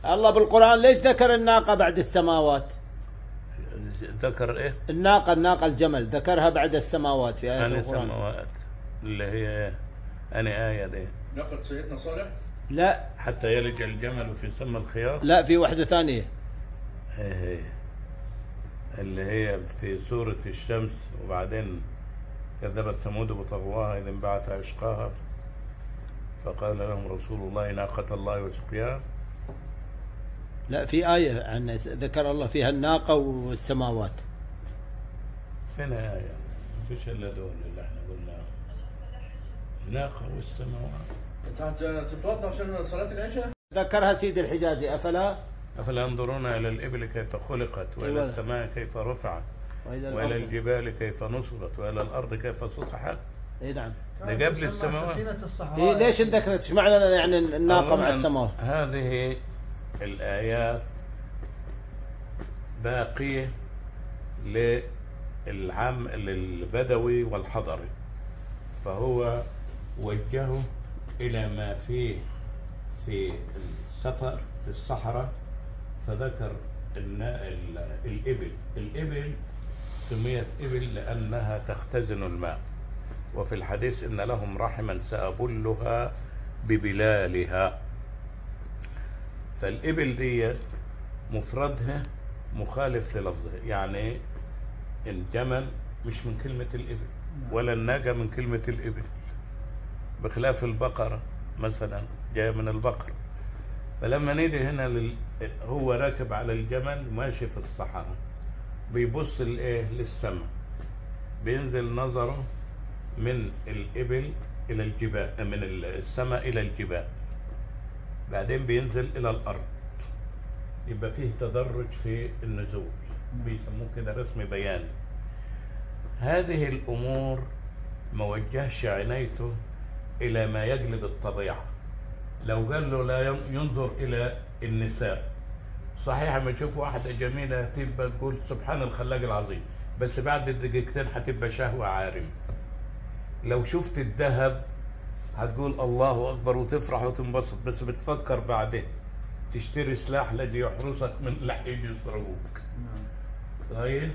الله بالقرآن ليش ذكر الناقة بعد السماوات؟ ذكر ايه؟ الناقة الجمل ذكرها بعد السماوات في آية القرآن. السماوات اللي هي أنا آية دي ناقة سيدنا صالح؟ لا، حتى يلج الجمل في سم الخياط. لا، في واحدة ثانية. هي اللي هي في سورة الشمس، وبعدين كذبت ثمود بطغواها إذ انبعث أشقاها فقال لهم رسول الله ناقة الله وسقياها. لا، في آية عن ذكر الله فيها الناقة والسماوات. فين آية؟ ما فيش إلا دول اللي احنا قلناهم، الناقة والسماوات. انت تتوضا عشان صلاة العشاء؟ ذكرها سيد الحجازي أفلا ينظرون إلى الإبل كيف خلقت، وإلى السماء كيف رفعت، وإلى الجبال كيف نصبت، وإلى الأرض كيف سطحت. اي نعم. ده قبل السماوات. إيه ليش انذكرت؟ ايش معنى يعني الناقة مع السماوات؟ هذه الآيات باقية للبدوي والحضري، فهو وجهه إلى ما فيه في السفر في الصحراء، فذكر الإبل سميت إبل لأنها تختزن الماء، وفي الحديث إن لهم رحما سأبلها ببلالها. فالإبل دي مفردها مخالف للفظها، يعني الجمل مش من كلمة الإبل، ولا الناقة من كلمة الإبل، بخلاف البقرة مثلا جاية من البقر. فلما نيجي هنا هو راكب على الجمل ماشي في الصحراء، بيبص للسماء، بينزل نظره من الإبل إلى الجبال، من السماء إلى الجبال، بعدين بينزل إلى الأرض، يبقى فيه تدرج في النزول، بيسموه كده رسم بياني. هذه الأمور ما وجهش عنايته إلى ما يجلب الطبيعة. لو قال له لا ينظر إلى النساء، صحيح ما تشوف واحدة جميلة تبقى تقول سبحان الخلاق العظيم، بس بعد دقيقتين هتبقى شهوة عارمة. لو شفت الذهب هتقول الله أكبر وتفرح وتنبسط، بس بتفكر بعدين تشتري سلاح الذي يحرسك من اللي هيجي يسرقوك. كويس؟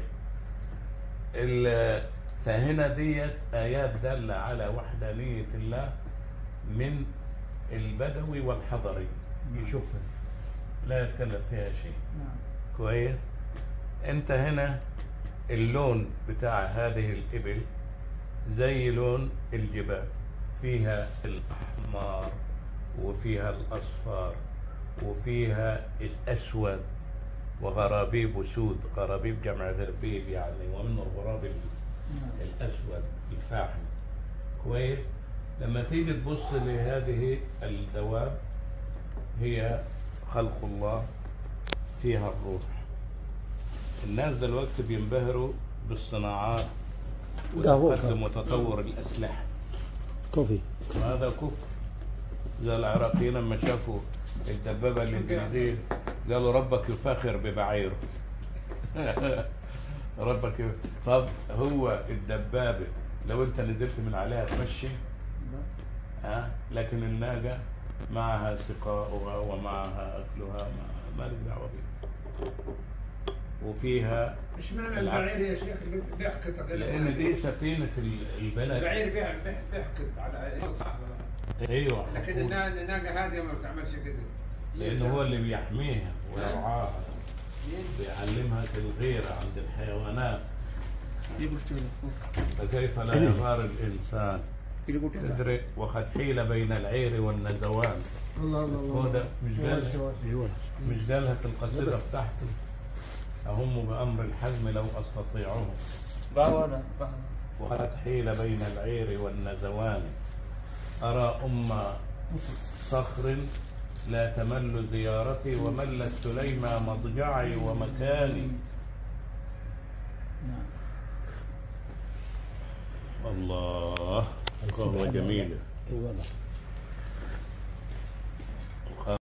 فهنا ديت آيات دالة على وحدانية الله من البدوي والحضري، يشوفها لا يتكلف فيها شيء. كويس؟ انت هنا اللون بتاع هذه الإبل زي لون الجبال، فيها الأحمر وفيها الأصفر وفيها الأسود وغرابيب سود، غرابيب جمع غربيب يعني، ومنه الغراب الأسود الفاحم. كويس؟ لما تيجي تبص لهذه الدواب هي خلق الله فيها الروح. الناس دلوقتي بينبهروا بالصناعات وتقدم وتطور الأسلحة. كوفي هذا كفر. زي العراقيين لما شافوا الدبابة الإنجليزية قالوا ربك يفاخر ببعيره. ربك طب هو الدبابة لو انت نزلت من عليها تمشي، لكن الناقة معها سقاؤها ومعها أكلها، ما لك دعوة بها. وفيها ايش معنى البعير يا شيخ اللي بيحكي؟ لأن دي سفينة البلد. البعير بيحكي على الصحراء. ايوه، لكن الناقة هذه ما بتعملش كده، لأنه هو اللي بيحميها ويرعاها، بيعلمها الغيرة عند الحيوانات. فكيف لا يغار الإنسان تدري وقد حيل بين العير والنزوان. الله الله مش قالها في القصيدة بتاعته أهم بأمر الحزم لو أستطيعه، وقد حيل بين العير والنزوان، أرى صخر لا تمل زيارتي، وملت سليمى مضجعي ومكاني. الله قهوة جميلة.